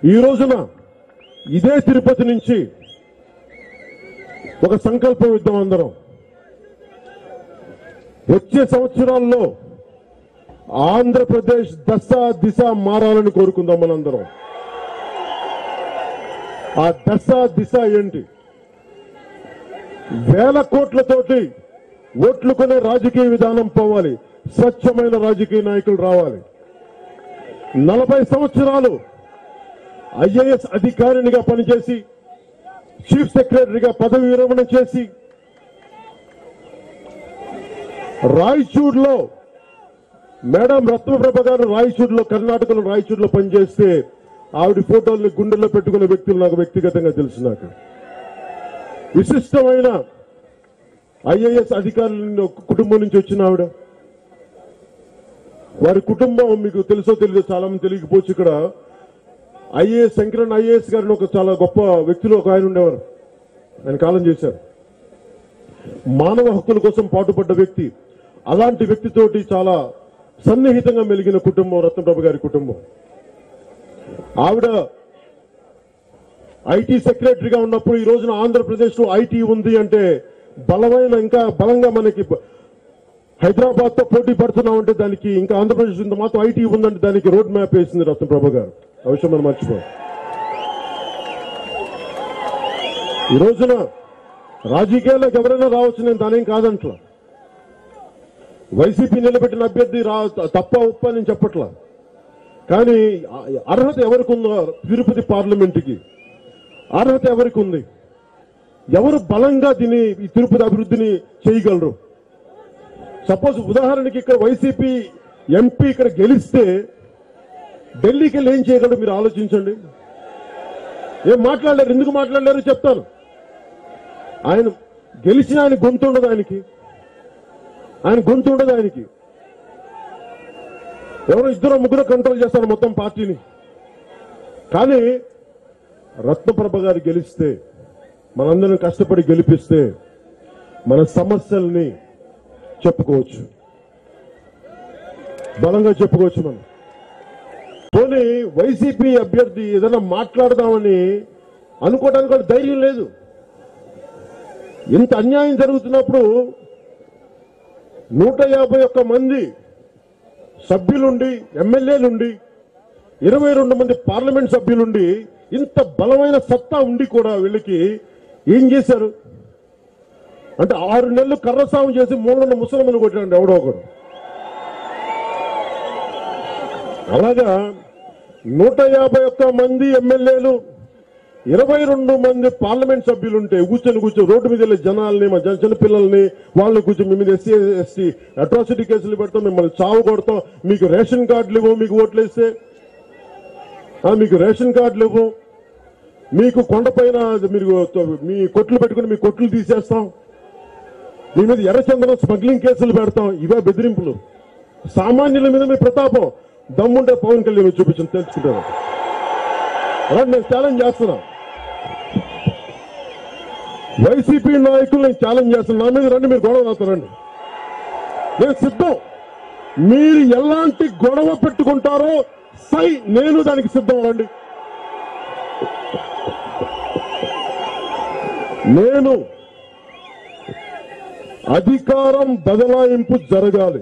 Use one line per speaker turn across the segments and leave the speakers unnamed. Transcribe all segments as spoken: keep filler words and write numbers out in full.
ఈ రోజున ఇదే తిరుపతి నుంచి ఒక సంకల్పం ఇద్దాం అందరం. వచ్చే సంవత్సరాల్లో ఆంధ్రప్రదేశ్ దశ దిశ మారాలని కోరుకుందాం మనందరం. ఆ దశ దిశ ఏంటి? వేల కోట్లతోటి ఓట్లు కొనే రాజకీయ విధానం పోవాలి. స్వచ్ఛమైన రాజకీయ నాయకులు రావాలి. నలభై సంవత్సరాలు ఐఏఎస్ అధికారినిగా పనిచేసి చీఫ్ సెక్రటరీగా పదవి విరమణ చేసి రాయచూర్లో మేడం రత్నప్రభ గారు రాయచూర్లో కర్ణాటకలో రాయచూర్లో పనిచేస్తే ఆవిడ ఫోటోల్ని గుండెల్లో పెట్టుకునే వ్యక్తులు నాకు వ్యక్తిగతంగా తెలుసు. నాకు విశిష్టమైన ఐఏఎస్ అధికారుల కుటుంబం నుంచి వచ్చిన ఆవిడ. వారి కుటుంబం మీకు తెలుసో తెలియదో చాలా మంది తెలియకపోవచ్చు. ఇక్కడ ఐఏఎస్ శంకరన్ ఐఏఎస్ గారిని ఒక చాలా గొప్ప వ్యక్తులు ఒక ఆయన ఉండేవారు. ఆయన కాలం చేశారు. మానవ హక్కుల కోసం పాటుపడ్డ వ్యక్తి. అలాంటి వ్యక్తితోటి చాలా సన్నిహితంగా మెలిగిన కుటుంబం రత్నప్రభ గారి కుటుంబం. ఆవిడ ఐటీ సెక్రటరీగా ఉన్నప్పుడు ఈ రోజున ఆంధ్రప్రదేశ్ లో ఐటీ ఉంది అంటే బలమైన ఇంకా బలంగా మనకి హైదరాబాద్ తో పోటీ పడుతున్నామంటే దానికి ఇంకా ఆంధ్రప్రదేశ్ ఇంత మాత్రం ఐటీ ఉందంటే దానికి రోడ్ మ్యాప్ వేసింది రత్నప్రభ గారు. ఆ విషయం మనం మర్చిపో. ఈ రోజున రాజకీయాల్లోకి ఎవరైనా రావచ్చు, నేను దానేం కాదంట్లా. వైసీపీ నిలబెట్టిన అభ్యర్థి రా తప్ప ఉప్ప నేను చెప్పట్లా. కానీ అర్హత ఎవరికి ఉందో తిరుపతి పార్లమెంటుకి అర్హత ఎవరికి ఉంది? ఎవరు బలంగా దీన్ని ఈ తిరుపతి అభివృద్ధిని చేయగలరు? సపోజ్ ఉదాహరణకి ఇక్కడ వైసీపీ ఎంపీ ఇక్కడ గెలిస్తే ఢిల్లీకి వెళ్ళి ఏం చేయగలరు మీరు ఆలోచించండి. ఏం మాట్లాడలేరు. ఎందుకు మాట్లాడలేరు చెప్తాను. ఆయన గెలిచిన ఆయన గొంతు ఉండదు. ఆయనకి ఆయన గొంతు ఉండదు. ఆయనకి ఎవరో ఇద్దరు ముగ్గురు కంట్రోల్ చేస్తారు మొత్తం పార్టీని. కానీ రత్నప్రభ గారు గెలిస్తే, మనందరం కష్టపడి గెలిపిస్తే మన సమస్యల్ని చెప్పుకోవచ్చు, బలంగా చెప్పుకోవచ్చు. మనం పోనీ వైసీపీ అభ్యర్థి ఏదైనా మాట్లాడదామని అనుకోవడానికి కూడా ధైర్యం లేదు. ఇంత అన్యాయం జరుగుతున్నప్పుడు నూట యాభై ఒక్క మంది సభ్యులుండి, ఎమ్మెల్యేలుండి, ఇరవై రెండు మంది పార్లమెంట్ సభ్యులుండి, ఇంత బలమైన సత్తా ఉండి కూడా వీళ్ళకి ఏం చేశారు అంటే ఆరు నెలలు కర్రసాము చేసి మూడున్న ముసలమని కొట్టాడు ఎవడో ఒకడు. అలాగా నూట యాభై ఒక్క మంది ఎమ్మెల్యేలు, ఇరవై రెండు మంది పార్లమెంట్ సభ్యులుంటే కూర్చొని కూర్చొని రోడ్డు మీద వెళ్ళే జనాల్ని, మా చిన్నపిల్లల్ని వాళ్ళని కూర్చొని మీ మీద ఎస్సీ ఎస్టీ అట్రాసిటీ కేసులు పెడతాం, మిమ్మల్ని చావు కొడతాం, మీకు రేషన్ కార్డులు ఇవ్వం, మీకు ఓట్లు వేస్తే మీకు రేషన్ కార్డులు ఇవ్వం, మీకు కొండపైన మీరు మీ కొట్లు పెట్టుకుని మీ కొట్లు తీసేస్తాం, మీ మీద ఎర్రచందనం స్మగ్లింగ్ కేసులు పెడతాం. ఇవే బెదిరింపులు. సామాన్యుల మీద మీ ప్రతాపం దమ్ముంటే పవన్ కళ్యాణ్ చూపించండి, తెలుసుకుంటారు. అలా నేను ఛాలెంజ్ చేస్తున్నా. వైసీపీ నాయకులు నేను ఛాలెంజ్ చేస్తున్నా. నా మీద రండి, మీరు గొడవ అవుతారండి. నేను సిద్ధం. మీరు ఎలాంటి గొడవ పెట్టుకుంటారో సై నేను దానికి సిద్ధం. రండి. నేను అధికారం బదలాయింపు జరగాలి.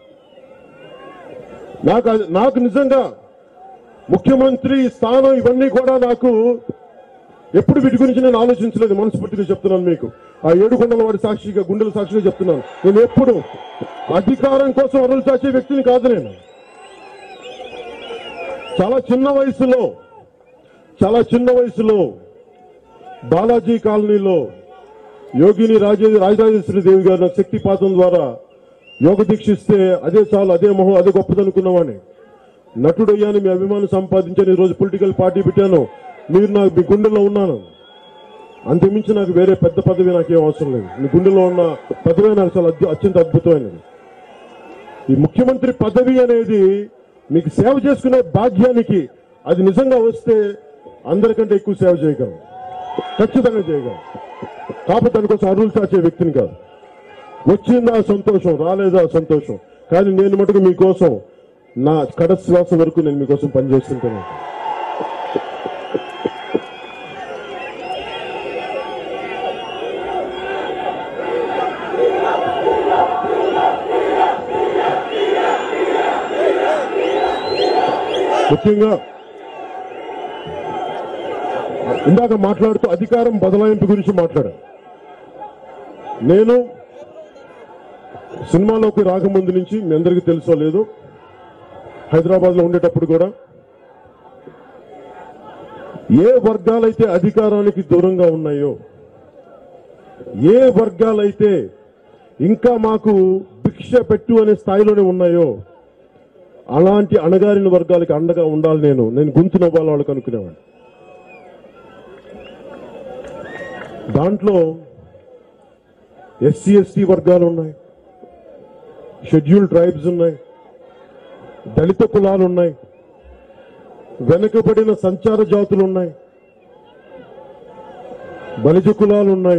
నాకు నాకు నిజంగా ముఖ్యమంత్రి స్థానం ఇవన్నీ కూడా నాకు ఎప్పుడు వీటి గురించి నేను ఆలోచించలేదు. మనస్ఫూర్తిగా చెప్తున్నాను మీకు. ఆ ఏడుకొండల వాడి సాక్షిగా, గుండెల సాక్షిగా చెప్తున్నాను. నేను ఎప్పుడు అధికారం కోసం అరులు చాచే వ్యక్తిని కాదు. నేను చాలా చిన్న వయసులో చాలా చిన్న వయసులో బాలాజీ కాలనీలో యోగిని రాజే రాజరాజేశ్వరి దేవి గారు నాకు శక్తిపాతం ద్వారా యోగ దీక్షిస్తే అదే చాలు, అదే మొహం, అదే గొప్పదనుకున్నవాడిని. నటుడయ్యాను, మీ అభిమానం సంపాదించాను, ఈ రోజు పొలిటికల్ పార్టీ పెట్టాను, మీరు నాకు మీ గుండెల్లో ఉన్నాను. అంతకుమించి నాకు వేరే పెద్ద పదవి నాకేం అవసరం లేదు. మీ గుండెల్లో ఉన్న పదవి నాకు చాలా అత్యంత అద్భుతమైనది. ఈ ముఖ్యమంత్రి పదవి అనేది మీకు సేవ చేసుకునే భాగ్యానికి అది నిజంగా వస్తే అందరికంటే ఎక్కువ సేవ చేయగలం, ఖచ్చితంగా చేయగలం. కాకపోతే దానికోసం అరువులు చాచే వ్యక్తిని కాదు. వచ్చిందా సంతోషం, రాలేదా సంతోషం, కానీ నేను మటుకు మీకోసం నా కడ శ్వాస వరకు నేను మీకోసం పనిచేస్తుంటాను. ముఖ్యంగా ఇందాక మాట్లాడుతూ అధికారం బదలాయింపు గురించి మాట్లాడాను. నేను సినిమాలోకి రాకముందు నుంచి మీ అందరికీ తెలుసో లేదు, హైదరాబాద్లో ఉండేటప్పుడు కూడా ఏ వర్గాలైతే అధికారానికి దూరంగా ఉన్నాయో, ఏ వర్గాలైతే ఇంకా మాకు భిక్ష పెట్టు అనే స్థాయిలోనే ఉన్నాయో, అలాంటి అణగారిన వర్గాలకి అండగా ఉండాలి. నేను నేను గొంతు నవ్వాలి వాళ్ళకి అనుకునేవాడిని. దాంట్లో ఎస్సీ ఎస్టీ వర్గాలు ఉన్నాయి, షెడ్యూల్డ్ ట్రైబ్స్ ఉన్నాయి, దళిత కులాలు ఉన్నాయి, వెనుకబడిన సంచార జాతులు ఉన్నాయి, బలిజ కులాలు ఉన్నాయి,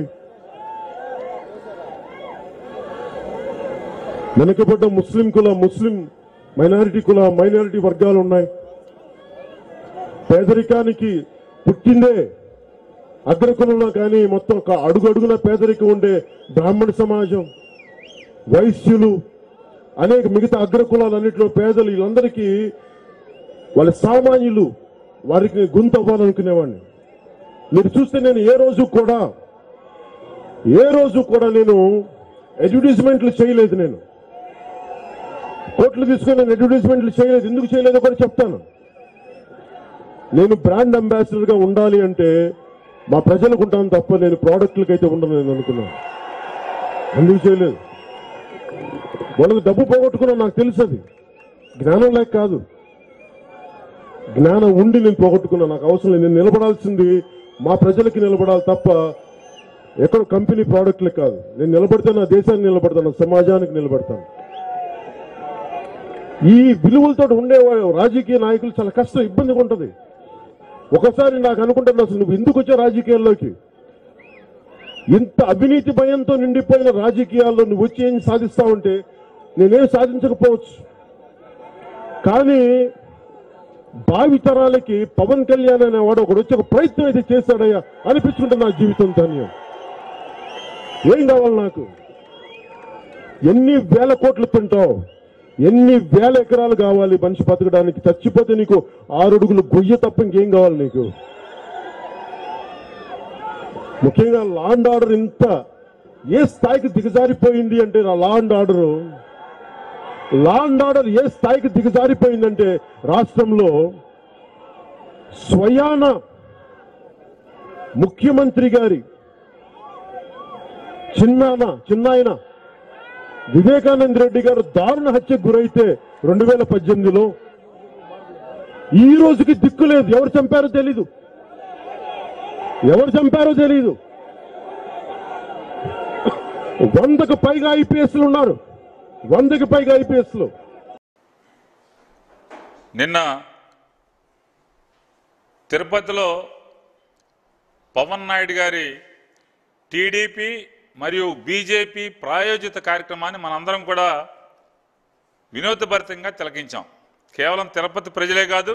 వెనుకబడ్డ ముస్లిం కుల ముస్లిం మైనారిటీ కుల మైనారిటీ వర్గాలు ఉన్నాయి. పేదరికానికి పుట్టిందే అగ్రకులంలో కానీ మొత్తం ఒక అడుగు అడుగున పేదరికం ఉండే బ్రాహ్మణ సమాజం, వైశ్యులు, అనేక మిగతా అగ్రకులాలన్నింటిలో పేదలు, వీళ్ళందరికీ వాళ్ళ సామాన్యులు వారికి గొంతు అవ్వాలనుకునేవాడిని. మీరు చూస్తే నేను ఏ రోజు కూడా ఏ రోజు కూడా నేను అడ్వర్టైజ్మెంట్లు చేయలేదు. నేను కోట్లు తీసుకొని నేను అడ్వర్టైజ్మెంట్లు చేయలేదు. ఎందుకు చేయలేదో కూడా చెప్తాను. నేను బ్రాండ్ అంబాసిడర్ గా ఉండాలి అంటే మా ప్రజలకు ఉంటాను తప్ప నేను ప్రోడక్ట్లకి అయితే ఉండను నేను అనుకున్నాను. ఎందుకు చేయలేదు? వాళ్ళకి డబ్బు పోగొట్టుకున్నా నాకు తెలుసు. అది జ్ఞానం లేక కాదు, జ్ఞానం ఉండి నేను పోగొట్టుకున్నా. నాకు అవసరం లేదు. నేను నిలబడాల్సింది మా ప్రజలకి నిలబడాలి తప్ప ఎక్కడ కంపెనీ ప్రోడక్ట్లకి కాదు. నేను నిలబడితే నా దేశానికి నిలబడతాను, సమాజానికి నిలబడతాను. ఈ విలువలతో ఉండే రాజకీయ నాయకులు చాలా కష్టం, ఇబ్బందిగా ఉంటుంది. ఒకసారి నాకు అనుకుంటున్నా, అసలు నువ్వు ఎందుకు వచ్చా రాజకీయాల్లోకి? ఇంత అవినీతి భయంతో నిండిపోయిన రాజకీయాల్లో నువ్వు వచ్చి ఏం సాధిస్తావంటే నేనేం సాధించకపోవచ్చు, కానీ భావితరాలకి పవన్ కళ్యాణ్ అనేవాడు ఒకడు వచ్చి ఒక ప్రయత్నం అయితే చేశాడయ్యా అనిపించుకుంటే నా జీవితం ధన్యం. ఏం కావాలి నాకు? ఎన్ని వేల కోట్లు తింటావు, ఎన్ని వేల ఎకరాలు కావాలి మనిషి బతకడానికి? చచ్చిపోతే నీకు ఆరడుగులు గొయ్య తప్ప ఇంకేం కావాలి నీకు? ముఖ్యంగా లా అండ్ ఆర్డర్ ఇంత ఏ స్థాయికి దిగజారిపోయింది అంటే, నా law and order law and order ఏ స్థాయికి దిగజారిపోయిందంటే రాష్ట్రంలో స్వయాన ముఖ్యమంత్రి గారి చిన్నాన చిన్నాయన వివేకానంద రెడ్డి గారు దారుణ హత్యకు గురైతే రెండు వేల పద్దెనిమిదిలో ఈ రోజుకి దిక్కు లేదు. ఎవరు చంపారో తెలీదు, ఎవరు చంపారో తెలీదు. వందకు పైగా ఐపీఎస్లు ఉన్నారు, వందకి పైగా ఐపీఎస్లు.
నిన్న తిరుపతిలో పవన్ నాయుడు గారి టీడీపీ మరియు బీజేపీ ప్రాయోజిత కార్యక్రమాన్ని మనందరం కూడా వినోదభరితంగా తిలకించాం. కేవలం తిరుపతి ప్రజలే కాదు,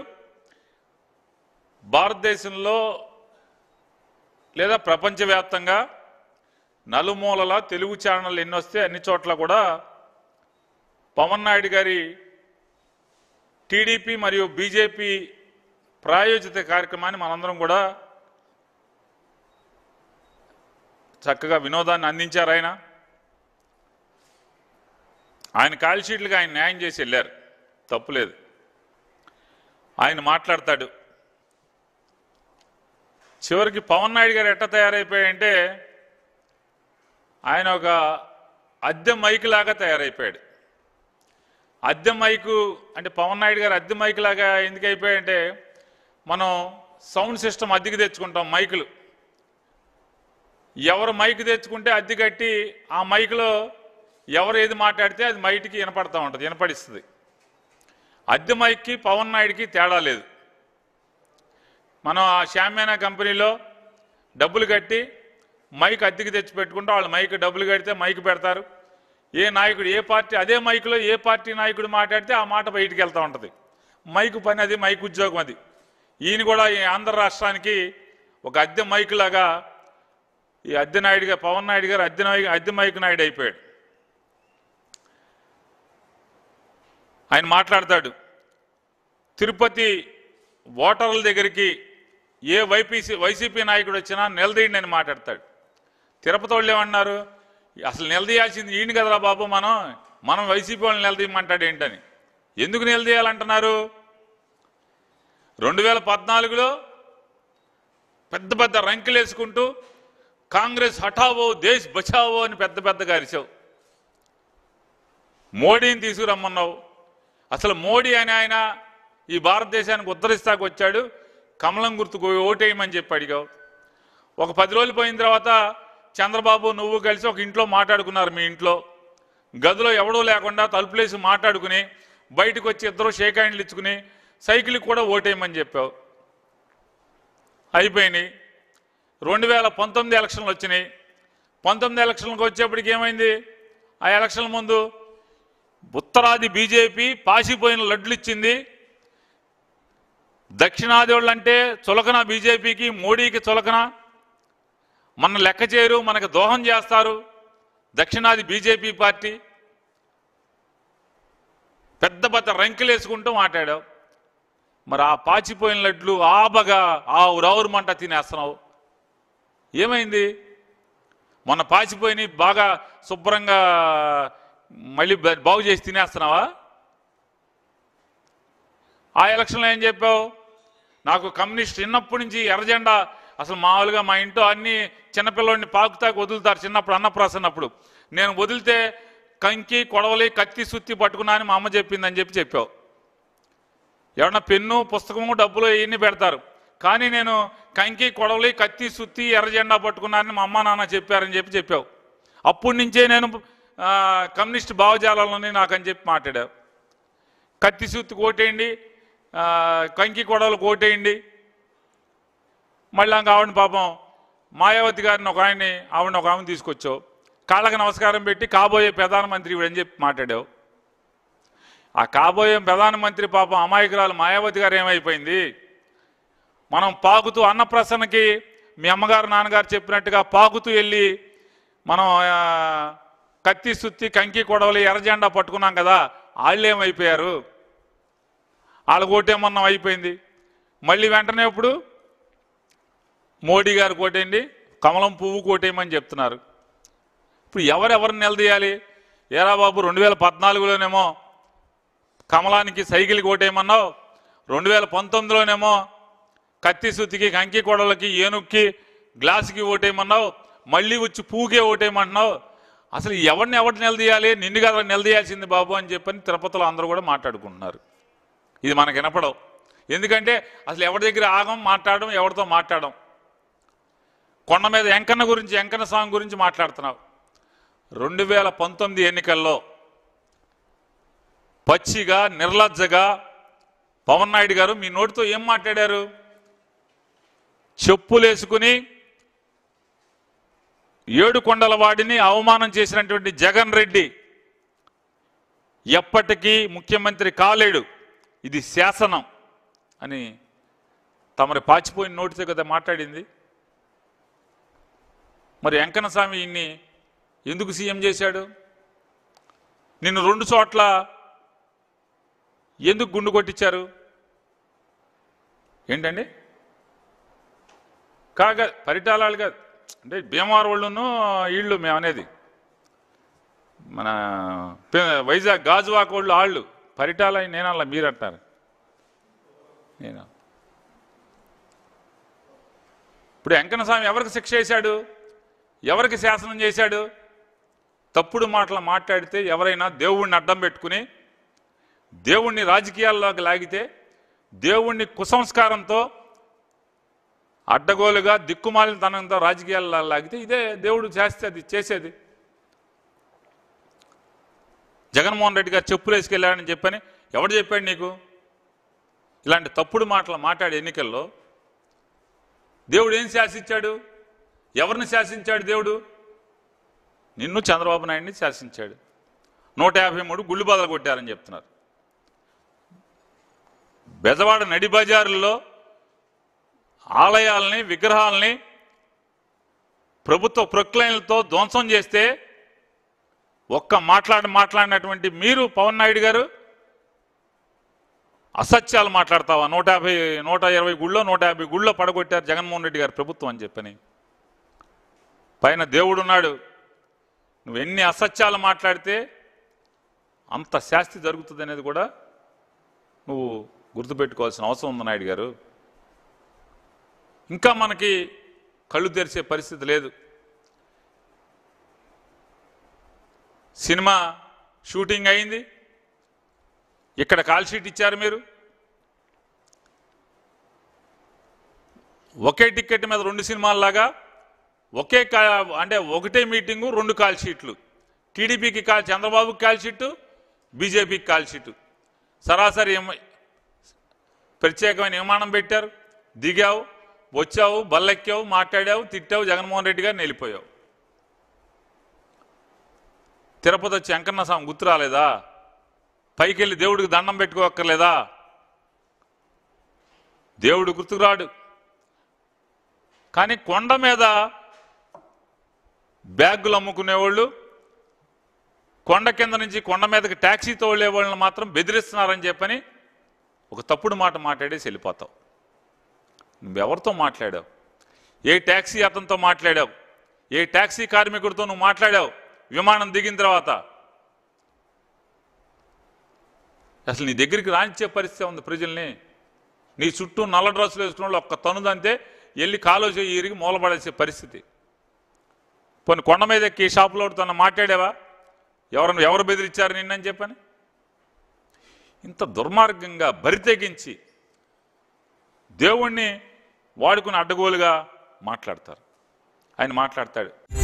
భారతదేశంలో లేదా ప్రపంచవ్యాప్తంగా నలుమూలల తెలుగు ఛానళ్ళు ఎన్ని వస్తే అన్ని చోట్ల కూడా పవన్ నాయుడు గారి టీడీపీ మరియు బీజేపీ ప్రాయోజిత కార్యక్రమాన్ని మనందరం కూడా చక్కగా వినోదాన్ని అందించారు. ఆయన ఆయన కాల్ షీట్లుగా ఆయన న్యాయం చేసి వెళ్ళారు, తప్పులేదు. ఆయన మాట్లాడతాడు. చివరికి పవన్ నాయుడు గారు ఎట్ట తయారైపోయాయంటే ఆయన ఒక అద్దె మైక్ లాగా తయారైపోయాడు. అద్దె మైకు అంటే పవన్ నాయుడు గారు అద్దె మైక్ లాగా ఎందుకు అయిపోయాయంటే, మనం సౌండ్ సిస్టమ్ అద్దెకి తెచ్చుకుంటాం మైకులు. ఎవరు మైక్ తెచ్చుకుంటే అద్దె కట్టి ఆ మైకులో ఎవరు ఏది మాట్లాడితే అది మైక్కి వినపడతా ఉంటుంది, వినపడిస్తుంది. అద్దె మైక్కి పవన్ నాయుడికి తేడా లేదు. మనం ఆ షామ్యానా కంపెనీలో డబ్బులు కట్టి మైక్ అద్దెకి తెచ్చి పెట్టుకుంటే వాళ్ళు మైక్ డబ్బులు కడితే మైక్ పెడతారు. ఏ నాయకుడు ఏ పార్టీ అదే మైకులో ఏ పార్టీ నాయకుడు మాట్లాడితే ఆ మాట బయటికి వెళ్తూ ఉంటుంది. మైకు పని అది, మైక్ ఉద్యోగం అది. ఈయన కూడా ఈ ఆంధ్ర రాష్ట్రానికి ఒక అద్దె మైక్ లాగా ఈ అద్దె నాయుడుగా పవన్ నాయుడు గారు అద్దె నాయుడు అద్దె మైక్ నాయుడు అయిపోయాడు. ఆయన మాట్లాడతాడు, తిరుపతి ఓటర్ల దగ్గరికి ఏ వైపీసీ వైసీపీ నాయకుడు వచ్చినా నిలదీయండి అని మాట్లాడతాడు. తిరుపతి వాళ్ళు ఏమన్నారు, అసలు నిలదీయాల్సింది ఈయన కదరా బాబు, మనం మనం వైసీపీ వాళ్ళని నిలదీయమంటాడు ఏంటని. ఎందుకు నిలదీయాలంటున్నారు? రెండు వేల పద్నాలుగులో పెద్ద పెద్ద రంకెలు వేసుకుంటూ కాంగ్రెస్ హఠావో దేశ్ బచావో అని పెద్ద పెద్దగా అరిచావు. మోడీని తీసుకురమ్మన్నావు. అసలు మోడీ అని ఆయన ఈ భారతదేశానికి ఉద్ధరిస్తాకు వచ్చాడు, కమలం గుర్తుకు ఓటేయమని చెప్పి అడిగావు. ఒక పది రోజులు పోయిన తర్వాత చంద్రబాబు నువ్వు కలిసి ఒక ఇంట్లో మాట్లాడుకున్నారు. మీ ఇంట్లో గదిలో ఎవడో లేకుండా తలుపులేసి మాట్లాడుకుని బయటకు వచ్చి ఇద్దరు షేక్ హ్యాండ్లు ఇచ్చుకుని సైకిల్కి కూడా ఓటేయమని చెప్పావు. అయిపోయినాయి. రెండు వేల పంతొమ్మిది ఎలక్షన్లు వచ్చినాయి. పంతొమ్మిది ఎలక్షన్లకు వచ్చేప్పటికి ఏమైంది? ఆ ఎలక్షన్ల ముందు ఉత్తరాది బీజేపీ పాసిపోయిన లడ్లు ఇచ్చింది, దక్షిణాది వాళ్ళు అంటే చులకన బీజేపీకి, మోడీకి చులకన, మన లెక్క చేయరు, మనకు దోహం చేస్తారు దక్షిణాది బీజేపీ పార్టీ. పెద్ద పెద్ద రంకెలు వేసుకుంటూ మాట్లాడావు. మరి ఆ పాచిపోయిన లడ్లు ఆబగా ఆ ఉరావురు మంట తినేస్తున్నావు. ఏమైంది? మొన్న పాచిపోయిన బాగా శుభ్రంగా మళ్ళీ బాగు చేసి తినేస్తున్నావా? ఆ ఎలక్షన్లో ఏం చెప్పావు? నాకు కమ్యూనిస్ట్ చిన్నప్పటి నుంచి ఎర్రజెండా, అసలు మామూలుగా మా ఇంట్లో అన్ని చిన్నపిల్లడిని పాకుతాకు వదులుతారు చిన్నప్పుడు అన్నప్రాసన్నప్పుడు, నేను వదిలితే కంకి కొడవలి కత్తి సుత్తి పట్టుకున్నా అని మా అమ్మ చెప్పిందని చెప్పి చెప్పావు. ఎవరన్నా పెన్ను పుస్తకము డబ్బులు ఇవన్నీ పెడతారు, కానీ నేను కంకి కొడవలి కత్తి సుత్తి ఎర్రజెండా పట్టుకున్నానని మా అమ్మ నాన్న చెప్పారని చెప్పి చెప్పావు. అప్పటి నుంచే నేను కమ్యూనిస్ట్ భావజాలంలోనే నాకని చెప్పి మాట్లాడావు. కత్తి సుత్తి కోటేయండి, కంకి కొడవలు కోటేయండి. మళ్ళీ ఇంకా ఆవిడ పాపం మాయావతి గారిని ఒక ఆయన్ని ఆవిడని ఒక ఆమెను తీసుకొచ్చావు. కాళ్ళకి నమస్కారం పెట్టి కాబోయే ప్రధానమంత్రి అని చెప్పి మాట్లాడావు. ఆ కాబోయే ప్రధానమంత్రి పాపం అమాయకురాలు మాయావతి గారు ఏమైపోయింది? మనం పాకుతూ అన్నప్రసన్నకి మీ అమ్మగారు నాన్నగారు చెప్పినట్టుగా పాకుతూ వెళ్ళి మనం కత్తి సుత్తి కంకి కొడవలి ఎర్రజెండా పట్టుకున్నాం కదా, వాళ్ళు ఏమైపోయారు? వాళ్ళ కోటేమన్నా అయిపోయింది. మళ్ళీ వెంటనే ఇప్పుడు మోడీ గారు కోటేయండి, కమలం పువ్వు కోటేయమని చెప్తున్నారు. ఇప్పుడు ఎవరెవరిని నిలదీయాలి? ఏరా బాబు, రెండు వేల పద్నాలుగులోనేమో కమలానికి సైకిల్ కోటేయమన్నావు, రెండు వేల పంతొమ్మిదిలోనేమో కత్తి సుత్తికి కంకి కొడలకి ఏనుక్కి గ్లాసుకి ఓటేయమన్నావు, మళ్ళీ వచ్చి పువ్వుకే ఓటేయమంటున్నావు. అసలు ఎవరిని ఎవరిని నిలదీయాలి? నిన్ను కదా నిలదీయాల్సింది బాబు అని చెప్పని తిరుపతిలో అందరూ కూడా మాట్లాడుకుంటున్నారు. ఇది మనకు వినపడవు. ఎందుకంటే అసలు ఎవరి దగ్గర ఆగం మాట్లాడడం, ఎవరితో మాట్లాడడం. కొండ మీద వెంకన్న గురించి, వెంకన్న స్వామి గురించి మాట్లాడుతున్నావు. రెండు వేల పంతొమ్మిది ఎన్నికల్లో పచ్చిగా నిర్లజ్జగా పవన్ నాయుడు గారు మీ నోటితో ఏం మాట్లాడారు? చెప్పులేసుకుని ఏడు కొండల వాడిని అవమానం చేసినటువంటి జగన్ రెడ్డి ఎప్పటికీ ముఖ్యమంత్రి కాలేడు, ఇది శాసనం అని తమరి పాచిపోయిన నోటితో కదా మాట్లాడింది. మరి వెంకన్న స్వామి ఇన్ని ఎందుకు సీఎం చేశాడు? నిన్ను రెండు చోట్ల ఎందుకు గుండు కొట్టించారు? ఏంటండి? కాగా పరిటాలాలు కాదు అంటే భీమవరం వాళ్ళను వీళ్ళు మేము అనేది, మన వైజాగ్ గాజువాక వాళ్ళు వాళ్ళు పరిటాల నేనల్లా మీరు అంటారు. నేను ఇప్పుడు వెంకన్న స్వామి ఎవరికి శిక్ష చేశాడు? ఎవరికి శాసనం చేశాడు? తప్పుడు మాటలు మాట్లాడితే ఎవరైనా దేవుణ్ణి అడ్డం పెట్టుకుని దేవుణ్ణి రాజకీయాల్లోకి లాగితే, దేవుణ్ణి కుసంస్కారంతో అడ్డగోలుగా దిక్కుమాలిన తనంతో రాజకీయాల్లో లాగితే ఇదే దేవుడు చేసేది చేసేది. జగన్మోహన్ రెడ్డి గారు చెప్పులు వేసుకెళ్ళాడని చెప్పని ఎవడు చెప్పాడు నీకు? ఇలాంటి తప్పుడు మాటలు మాట్లాడే ఎన్నికల్లో దేవుడు ఏం శాసించాడు? ఎవరిని శాసించాడు దేవుడు? నిన్ను చంద్రబాబు నాయుడిని శాసించాడు. నూట యాభై మూడు గుళ్ళు బదలు కొట్టారని చెప్తున్నారు. బెజవాడ నడి బజారుల్లో ఆలయాలని విగ్రహాలని ప్రభుత్వ ప్రొక్లైన్లతో ధ్వంసం చేస్తే ఒక్క మాట్లాడి మాట్లాడినటువంటి మీరు పవన్ నాయుడు గారు అసత్యాలు మాట్లాడతావా? నూట యాభై నూట ఇరవై గుళ్ళో నూట యాభై గుళ్ళో పడగొట్టారు జగన్మోహన్ రెడ్డి గారి ప్రభుత్వం అని చెప్పని. పైన దేవుడున్నాడు. నువ్వు ఎన్ని అసత్యాలు మాట్లాడితే అంత శాస్తి జరుగుతుంది అనేది కూడా నువ్వు గుర్తుపెట్టుకోవాల్సిన అవసరం ఉంది నాయుడు గారు. ఇంకా మనకి కళ్ళు తెరిచే పరిస్థితి లేదు. సినిమా షూటింగ్ అయింది, ఇక్కడ కాల్ షీట్ ఇచ్చారు మీరు. ఒకే టికెట్ మీద రెండు సినిమాల్లాగా ఒకే కా అంటే ఒకటే మీటింగు రెండు కాల్ షీట్లు. టీడీపీకి కాల్ చంద్రబాబుకి కాల్ షీటు, బీజేపీకి కాల్ షీటు. సరాసరి ప్రత్యేకమైన విమానం పెట్టారు, దిగావు, వచ్చావు, బల్లెక్కావు, మాట్లాడావు, తిట్టావు, జగన్మోహన్ రెడ్డి గారిని వెళ్ళిపోయావు. తిరుపతి వచ్చి వెంకన్న స్వామి గుర్తు రాలేదా? పైకి వెళ్ళి దేవుడికి దండం పెట్టుకోక్కర్లేదా? దేవుడు గుర్తుకురాడు. కానీ కొండ మీద బ్యాగులు అమ్ముకునేవాళ్ళు, కొండ కింద నుంచి కొండ మీదకి ట్యాక్సీ తోలే వాళ్ళని మాత్రం బెదిరిస్తున్నారని చెప్పని ఒక తప్పుడు మాట మాట్లాడేసి వెళ్ళిపోతావు. నువ్వెవరితో మాట్లాడావు? ఏ ట్యాక్సీ అతనితో మాట్లాడావు? ఏ ట్యాక్సీ కార్మికుడితో నువ్వు మాట్లాడావు విమానం దిగిన తర్వాత? అసలు నీ దగ్గరికి రానిచ్చే పరిస్థితి ఉంది ప్రజల్ని. నీ చుట్టూ నల్ల డ్రెస్సులు వేసుకున్న వాళ్ళు ఒక్క తనుదంతే వెళ్ళి కాలో చేయి ఇరిగి మూలపడేసే పరిస్థితి. పోనీ కొండ మీద ఎక్కి షాపులో తను మాట్లాడావా? ఎవరు ఎవరు బెదిరించారు నిన్నని చెప్పని? ఇంత దుర్మార్గంగా బరితెగించి దేవుణ్ణి వాడుకుని అడ్డగోలుగా మాట్లాడతారు. ఆయన మాట్లాడతాడు.